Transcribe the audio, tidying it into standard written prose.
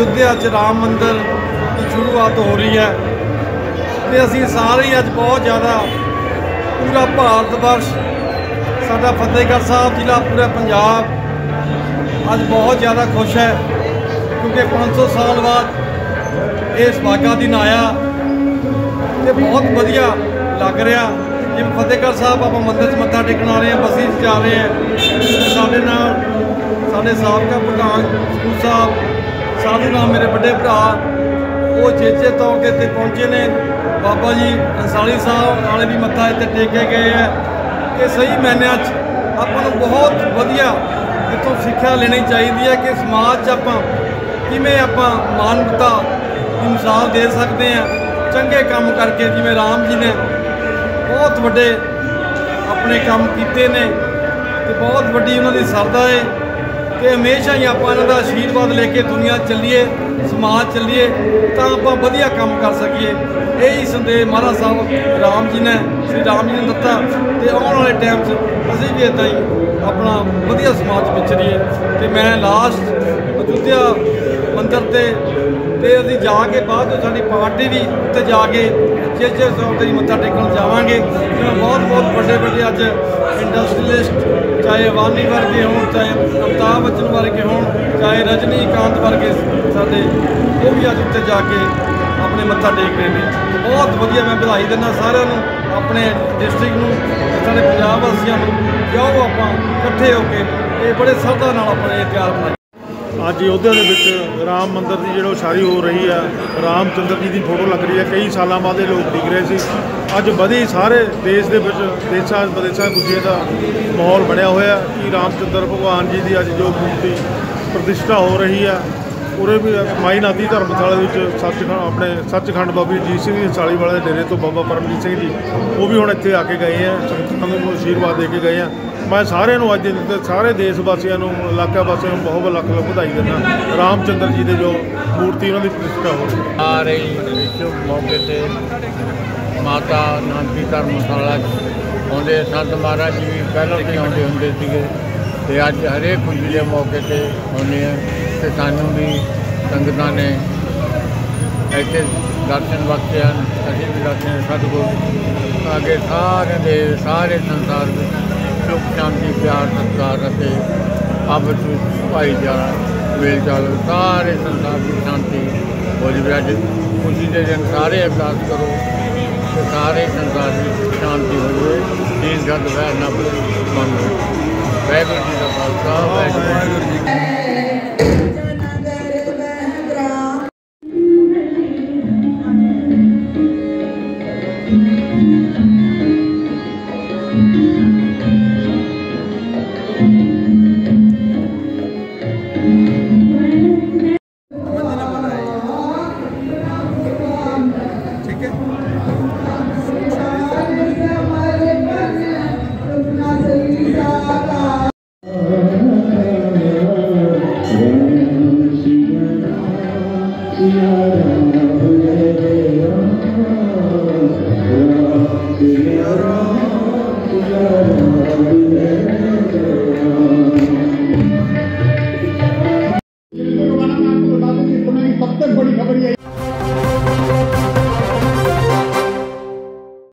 अयोध्या च राम मंदिर की शुरुआत हो रही है तो असी सारे ही अज बहुत ज़्यादा पूरा भारत वर्ष साडा फतेहगढ़ साहब जिला पूरा पंजाब अज बहुत ज़्यादा खुश है क्योंकि 500 साल बाद ये सुहागा दिन आया तो बहुत वधिया लग रहा। जिवें फतेहगढ़ साहब आप मंदिर मत्था टेकन आ रहे हैं, बसी जा रहे हैं, साडे नाल साडे साबका प्रधान सकूल साहब साधु नाम मेरे बड़े भरा वो चेचे तौके ते पहुँचे ने, बाबा जी अंसारी साहब वाले भी मत्था इत्थे टेके गए है कि सही मायनिਆਂ 'ਚ ਆਪਾਂ ਨੂੰ बहुत वधिया इतों सिक्ख्या लेनी चाहिए है कि समाज आपां किवें आपां मानवता की मिसाल दे सकते हैं चंगे काम करके। जिवें राम जी ने बहुत वड्डे अपने काम कीते ने ते बहुत वड्डी उन्हां दी सरदा है कि हमेशा ही आपां इन्हां दा आशीर्वाद लेके दुनिया चलीए, समाज चलीए तो आपां वधिया काम कर सकीए। यही संदेश महाराज साहब राम जी ने श्री राम जी ने दिता तो आने वाले टाइम असीं भी इदां ही अपना वधिया समाज विचरीए। तो मैं लास्ट अयोध्या मंदिर ते असीं जाके बाद साडी पार्टी भी उत्ते जाके चेचे साहब दे मत्था टेकन जावांगे। बहुत बहुत बड़े बड़े अज इंडस्ट्रीलिस्ट चाहे अवानी वर्गे होण, चाहे अमिताभ बच्चन वर्गे होण, चाहे रजनीकांत वर्गे साडे वो भी अज उत्ते जाके अपने मत्था टेक रहे हैं। बहुत वधिया मैं बधाई दिंदा सारिਆਂ ਨੂੰ, अपने डिस्ट्रिक्ट नूं, साडे पंजाब वासियों नूं कि आओ आपां इकट्ठे होके ये बड़े श्रद्धा नाल अपने त्यौहार मनाईए। अज अयोध्या के विच राम मंदिर की जो उसारी हो रही है, राम चंद्र जी की फोटो लग रही है। कई सालों बाद ये लोग डिग रहे थे, अज बधी सारे देश के देशा विदेशों खुशी का माहौल बनया होया कि रामचंद्र भगवान जी की अज जो मूर्ति प्रतिष्ठा हो रही है। उरे भी माई नादी धर्मशाला सचखंड अपने सचखंड बाबा अजीत सिंह साली वाले डेरे तो बाबा परमजीत सिंह जी वो भी हम इतने आके गए हैं, संगतां को आशीर्वाद दे के गए हैं। मैं सारे अज सारे देश वासियों इलाका वासियों बहुत लख लख बधाई देना रामचंद्र जी के जो मूर्ति उन्होंने प्रतिष्ठा हो रही आ रही शुभ मौके पर माता नानकी धर्मशाला आते संत महाराज जी भी पहलों भी आते होंगे थे, अज हरेक खुशी के मौके पर आने तो सानू भी संगतां ने इतने दर्शन बख्शे हैं, असीं भी दर्शन सतगुर आगे सारे संसार में सुख शांति प्यार सत्कार आपस भाईचारा मेल चाल सारे संसार की शांति हो जाए। अज खुशी के दिन सारे अरदास करो तो सारे संसार की शांति हो जाए, दीन गद वैर न मन हो। वाहिगुरू जी का खालसा, वाहिगुरू जी की बड़ी खबर